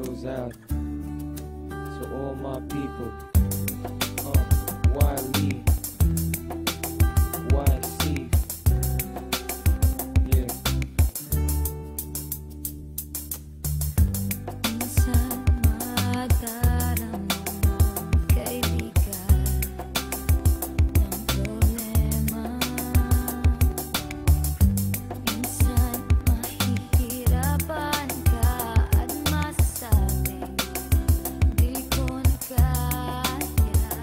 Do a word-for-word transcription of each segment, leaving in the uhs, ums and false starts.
goes out to all my people. Uh, why leave? Why see? Yeah. Minsan madarama ng kaibigan ng problema. Minsan mahihirapan ka at masasabing di ko na kaya.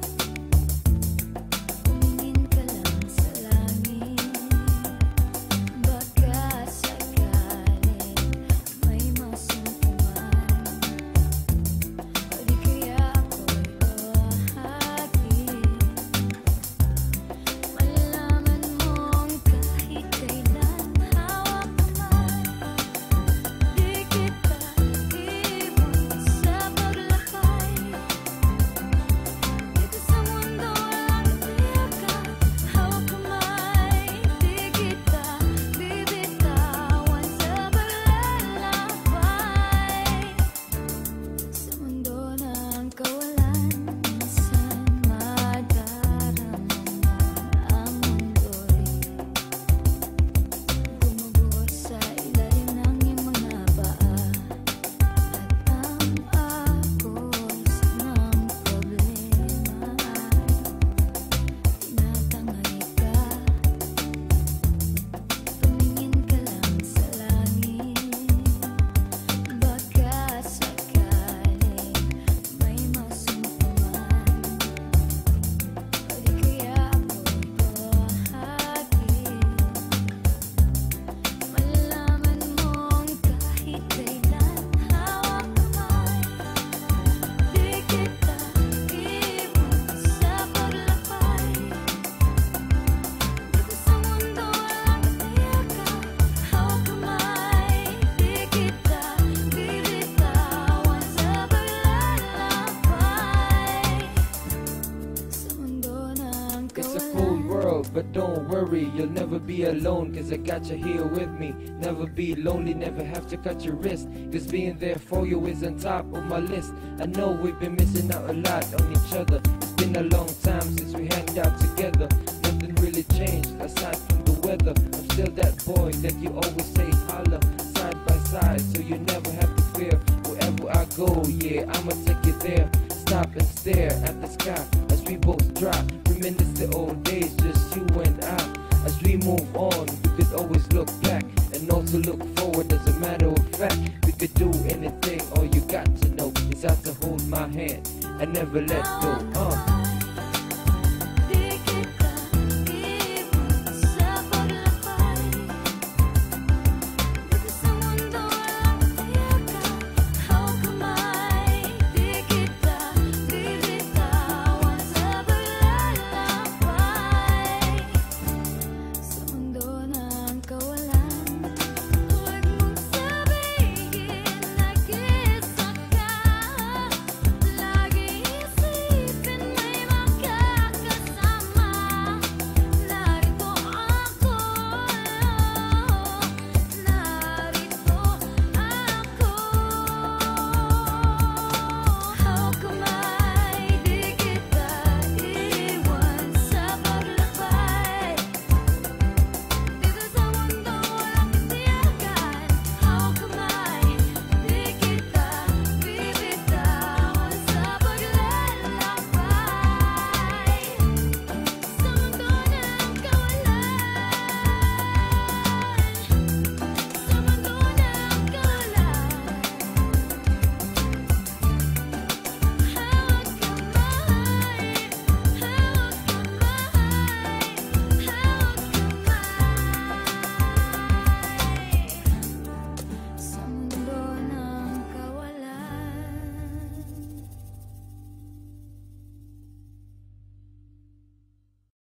Tumingin ka lang sa langit, baka sakaling may masumpuman. O di kaya ako'y bahagi. Malalaman mong kahit kailan hawak kamay. Di kita iwan sa paglakay. Dito sa mundo walang tiyakan, hawak kamay. Di kita bibitawan sa paglalakbay. Sa mundo ng kawalan, minsan madarama ang mundo'y gumugol sa ilalim ng iyong mga paa. At ang agos ng problema ay tinatangay ka. Tumingin ka lang sa langit, baka sakaling may masumpuman. O di kaya ako'y bahagi. Malalaman mong kahit kailan hawak kamay. Di kita iwan sa paglakbay. Dito sa mundo walang tiyakan, hawak kamay. Di kita bibitawan sa paglalakbay. Sa mundo ng It's a kawalan. cold world, but don't worry, you'll never be alone, cause I got you here with me. Never be lonely, never have to cut your wrist, cause being there for you is on top of my list. I know we've been missing out a lot on each other. It's been a long time since we hanged out together. Nothing really changed aside from the weather. I'm still that boy that you always say holla, side by side, so you never have to fear. Wherever I go, yeah, I'ma take you there. Stop and stare at the sky as we both drop. Reminisce the old days, just you and I. As we move on, we could always look back and also look forward. As a matter of fact, we could do anything. All you got to know is how to hold my hand and never let go. Uh.